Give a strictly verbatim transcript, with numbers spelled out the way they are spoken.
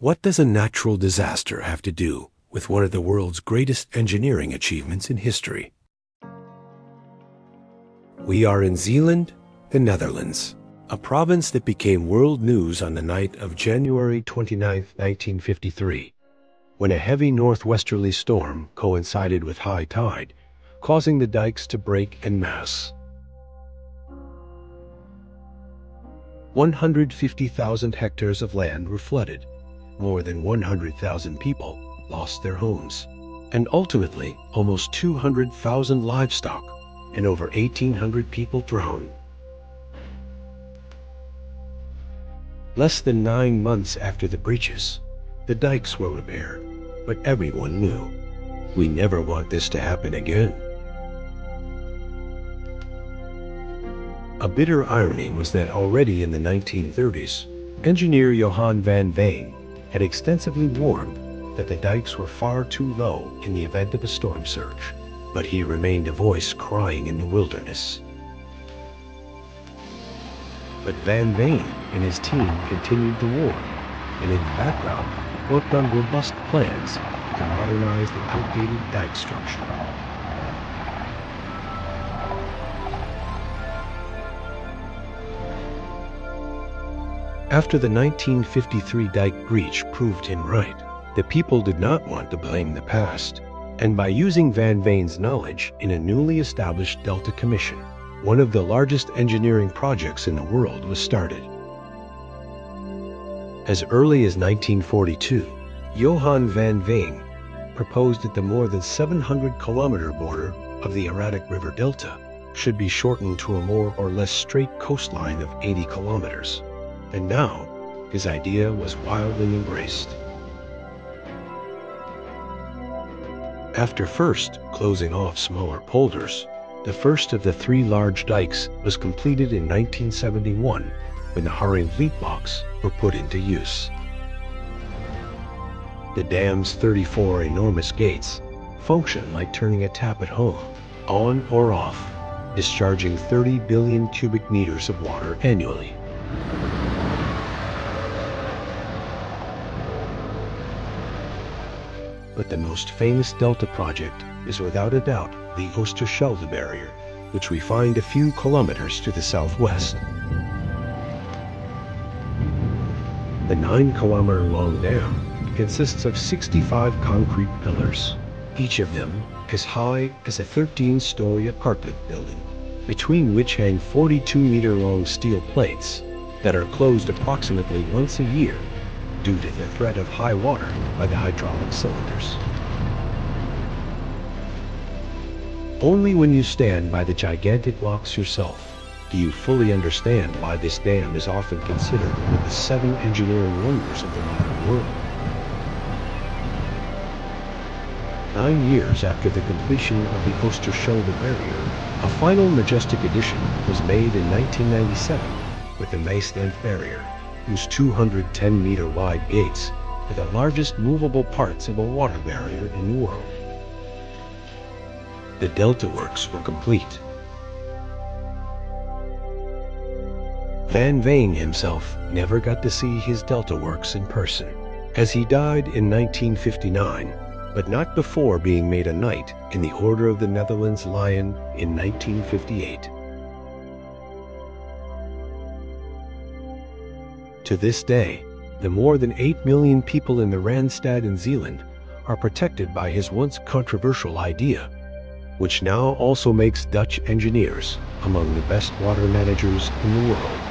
What does a natural disaster have to do with one of the world's greatest engineering achievements in history? We are in Zeeland, the Netherlands, a province that became world news on the night of January twenty-ninth, nineteen fifty-three, when a heavy northwesterly storm coincided with high tide, causing the dikes to break en masse. one hundred fifty thousand hectares of land were flooded, more than one hundred thousand people lost their homes, and ultimately almost two hundred thousand livestock and over eighteen hundred people drowned. Less than nine months after the breaches, the dikes were repaired, but everyone knew, we never want this to happen again. A bitter irony was that already in the nineteen thirties, engineer Johan van Veen had extensively warned that the dikes were far too low in the event of a storm surge, but he remained a voice crying in the wilderness. But Van Veen and his team continued to warn, and in the background worked on robust plans to modernize the outdated dike structure. After the nineteen fifty-three dike breach proved him right, the people did not want to blame the past, and by using Van Veen's knowledge in a newly established Delta Commission, one of the largest engineering projects in the world was started. As early as nineteen forty-two, Johan van Veen proposed that the more than seven hundred kilometer border of the erratic river delta should be shortened to a more or less straight coastline of eighty kilometers. And now, his idea was wildly embraced. After first closing off smaller polders, the first of the three large dikes was completed in nineteen seventy-one when the Haringvliet locks were put into use. The dam's thirty-four enormous gates function like turning a tap at home, on or off, discharging thirty billion cubic meters of water annually. But the most famous Delta project is without a doubt the Oosterschelde barrier, which we find a few kilometers to the southwest. The nine kilometer long dam consists of sixty-five concrete pillars, each of them as high as a thirteen story apartment building, between which hang forty-two meter long steel plates that are closed approximately once a year due to the threat of high water by the hydraulic cylinders. Only when you stand by the gigantic locks yourself do you fully understand why this dam is often considered one of the seven engineering wonders of the modern world. Nine years after the completion of the Oosterschelde barrier, a final majestic addition was made in nineteen ninety-seven with the Maesland barrier, whose two hundred ten meter wide gates are the largest movable parts of a water barrier in the world. The Deltawerks were complete. Van Veen himself never got to see his Deltawerks in person, as he died in nineteen fifty-nine, but not before being made a Knight in the Order of the Netherlands Lion in nineteen fifty-eight. To this day, the more than eight million people in the Randstad in Zeeland are protected by his once controversial idea, which now also makes Dutch engineers among the best water managers in the world.